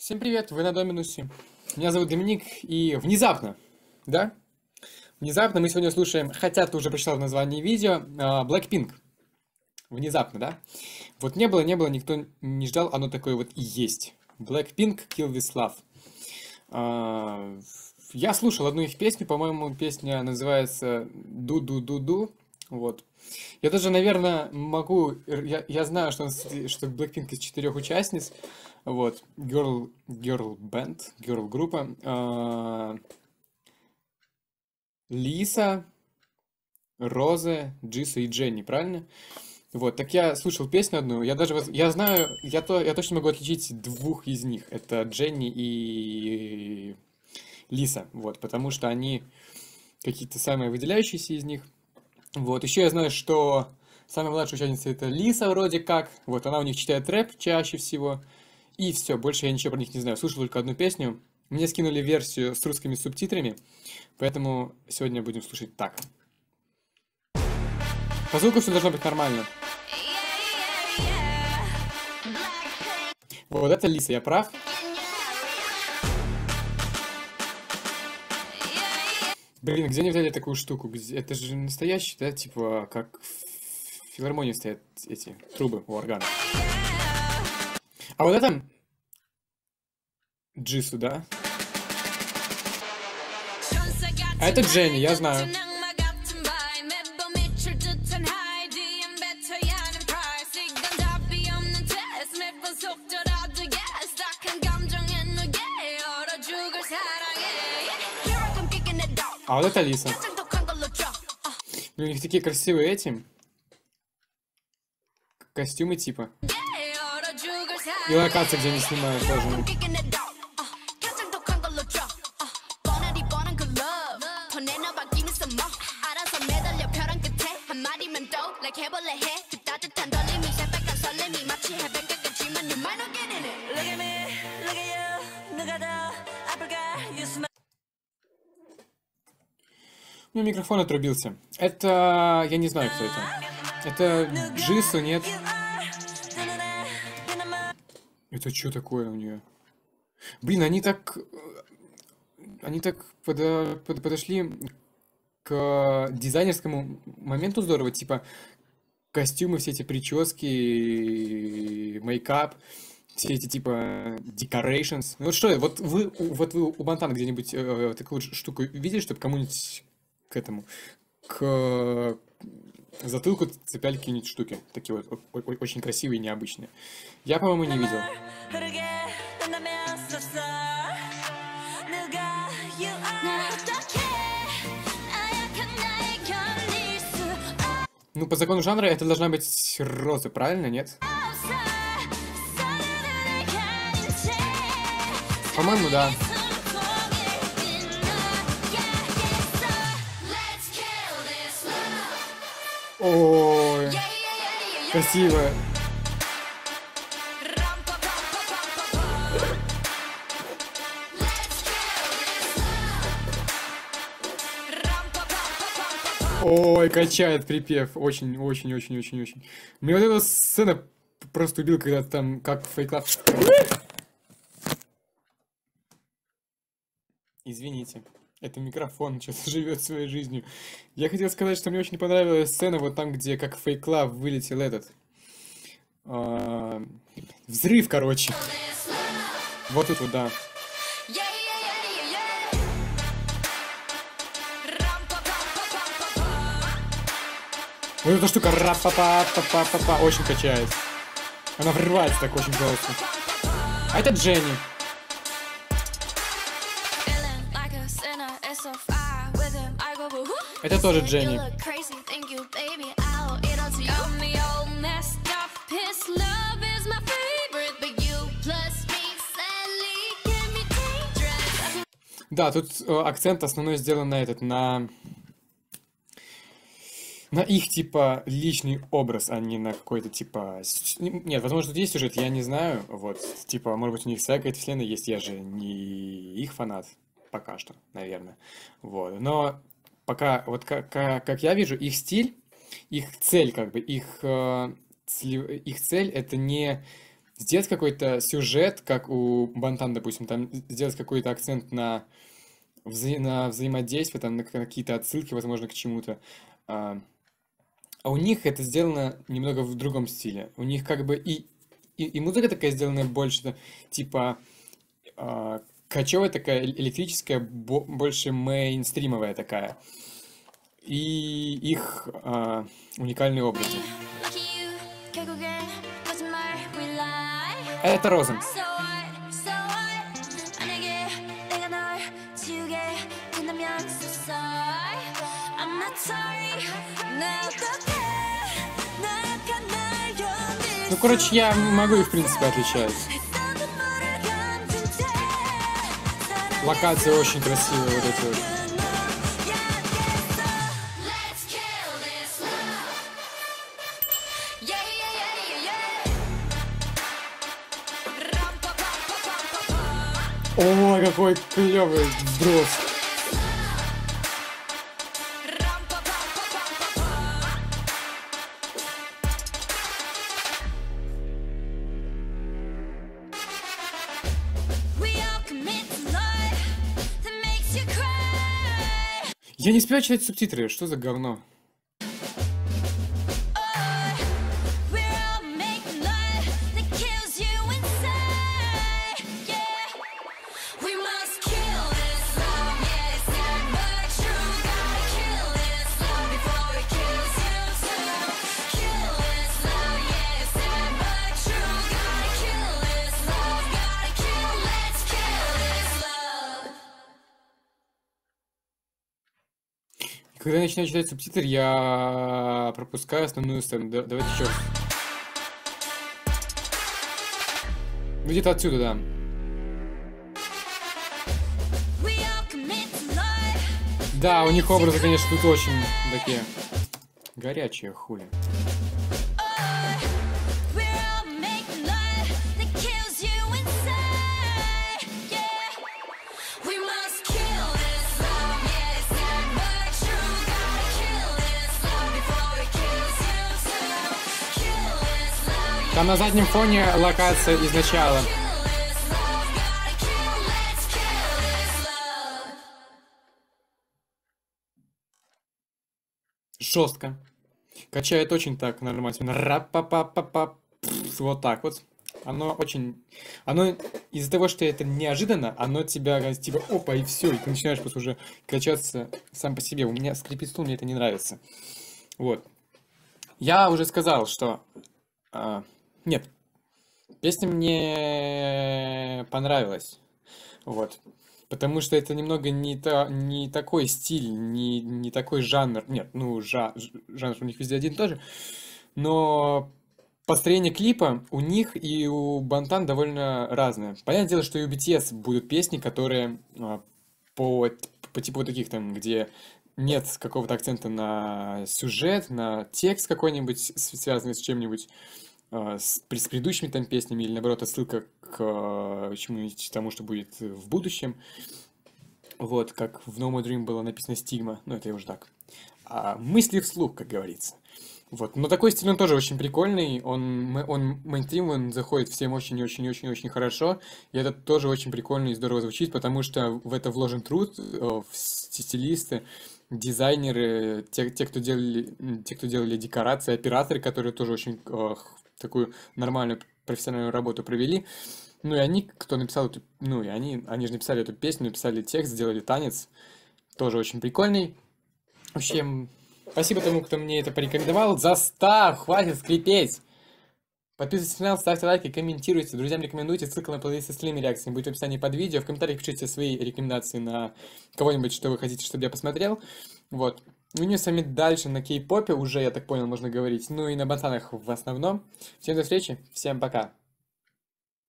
Всем привет, вы на Доминусе. Меня зовут Доминик, и внезапно мы сегодня слушаем, хотя ты уже прочитал в названии видео, Blackpink. Внезапно, да? Вот не было, никто не ждал, оно такое вот и есть. Blackpink, Kill This Love. Я слушал одну их песню, по-моему, песня называется «Ду-ду-ду-ду». Вот. Я даже, наверное, могу... Я знаю, что Blackpink из 4 участниц. Вот. Girl band, girl группа. Лиса, Розе, Джису и Дженни, правильно? Вот, так я слушал песню одну, я знаю, я точно могу отличить двух из них. Это Дженни и Лиса, вот, потому что они какие-то самые выделяющиеся из них. Вот, еще я знаю, что самая младшая участница это Лиса вроде как. Вот, она у них читает рэп чаще всего. И все, больше я ничего про них не знаю. Слушал только одну песню. Мне скинули версию с русскими субтитрами, поэтому сегодня будем слушать так. По звуку все должно быть нормально. Вот это Лиса, я прав? Блин, где они взяли такую штуку? Это же настоящий, да? Типа, как в филармонии стоят эти трубы у органа. А вот это Джису, да? А это Дженни, я знаю. А вот это Лиса. Блин, у них такие красивые эти костюмы типа. И локация, где они снимают тоже. У меня микрофон отрубился. Это... Я не знаю, кто это. Это Джису, нет? Это что такое у нее? Блин, они так подошли к дизайнерскому моменту здорово. Типа костюмы, все эти прически, мейкап, все эти типа decorations. Ну вот что, вот вы у Бантана где-нибудь такую штуку видели, чтобы кому-нибудь к затылку цепляли какие-нибудь штуки. Такие вот очень красивые и необычные. Я, по-моему, не видел. Ну, по закону жанра это должна быть Роза, правильно, нет? По-моему, да. Ой, красиво. Ой, качает припев. Очень. Мне вот эта сцена просто убила, когда там как фейклав. Извините. Это микрофон что-то живет своей жизнью. Я хотел сказать, что мне очень понравилась сцена вот там, где как фейклав вылетел этот. Взрыв, короче. Вот тут вот, да. Вот эта штука ра-па-па-па-па-па-па очень качает. Она врывается так очень жестко. А это Дженни. Это тоже Дженни. Да, тут акцент основной сделан на их, типа, личный образ, а не на какой-то, типа... Нет, возможно, тут есть сюжет, я не знаю, вот, типа, может быть, у них своя какая-то вселенная есть, я же не их фанат, пока что, наверное, вот, но пока, вот, как я вижу, их стиль, их цель, как бы, их цель, это не сделать какой-то сюжет, как у Бантан, допустим, там сделать какой-то акцент на, на взаимодействие, там, на какие-то отсылки, возможно, к чему-то. А, а у них это сделано немного в другом стиле. У них как бы и музыка такая сделана больше, типа, кочевая такая, электрическая, больше мейнстримовая такая. И их уникальные образы. Это Розен. Ну, короче, я могу их, в принципе, отличать. Локации очень красивые, вот эти вот. О, какой клевый вброс. Я не успеваю читать субтитры, что за говно? Когда я начинаю читать субтитры, я пропускаю основную сцену. Давайте еще раз. Ну, где-то отсюда, да. Да, у них образы, конечно, тут очень такие горячие, хули. Там на заднем фоне локация из начала. Жестко. Качает очень так нормально. Рап-па-па-па-па. Вот так вот. Оно очень... Оно из-за того, что это неожиданно, оно тебя типа опа, и все. И ты начинаешь просто уже качаться сам по себе. У меня скрипит стул, мне это не нравится. Вот. Я уже сказал, что... Нет, песня мне понравилась, вот, потому что это немного не такой стиль, не такой жанр, нет, ну, жанр у них везде один тоже, но построение клипа у них и у Бантан довольно разное. Понятное дело, что и у BTS будут песни, которые по типу вот таких там, где нет какого-то акцента на сюжет, на текст какой-нибудь, связанный с чем-нибудь, с предыдущими там песнями, или наоборот отсылка к чему-нибудь тому, что будет в будущем. Вот, как в No More Dream было написано «Стигма», ну это я уже так. Мысли вслух, как говорится. Вот, но такой стиль, он тоже очень прикольный, он мейнстрим, он заходит всем очень-очень-очень-очень хорошо, и это тоже очень прикольно и здорово звучит, потому что в это вложен труд, стилисты, дизайнеры, те, кто делали декорации, операторы, которые тоже очень такую нормальную профессиональную работу провели. Ну и они, кто написал эту, ну и они же написали эту песню, написали текст, сделали танец, тоже очень прикольный. В общем, спасибо тому, кто мне это порекомендовал. Застав, хватит скрипеть! Подписывайтесь на канал, ставьте лайки, комментируйте, друзьям рекомендуйте, ссылка на плейлист с остальными реакциями будет в описании под видео. В комментариях пишите свои рекомендации на кого-нибудь, что вы хотите, чтобы я посмотрел. Вот. Ну и с вами дальше на кей-попе уже, я так понял, можно говорить. Ну и на бантанах в основном. Всем до встречи, всем пока.